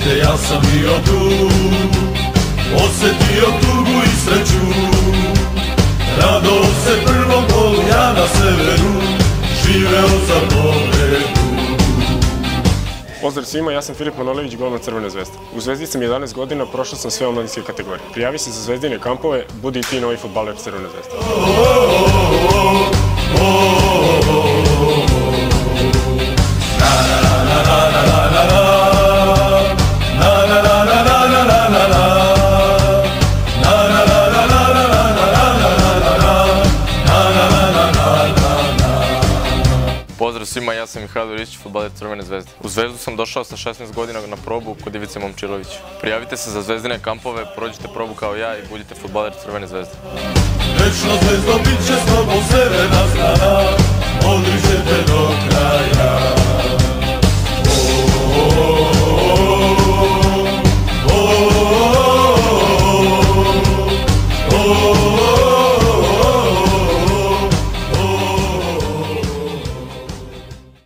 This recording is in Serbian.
te ja sam bio tu, osjetio tugu i sreću, radao se prvom golu ja na severu, živeo za pobedu. Pozdrav svima, ja sam Filip Manojlović, golman Crvene zvezde. U Zvezdi sam 11 godina, prošao sam sve omladinske kategorije. Prijavi se za Zvezdine kampove, budi i ti novi fudbaler Crvene zvezde. Pozdrav svima, ja sam Mihajlo Ristić, fudbaler Crvene zvezde. U Zvezdu sam došao sa 16 godina na probu kod Ivice Momčilovića. Prijavite se za Zvezdine kampove, prođite probu kao ja i budite fudbaler Crvene zvezde. Večno zvezdo bit će s tobom, Crvena strana, odrište te do kraja.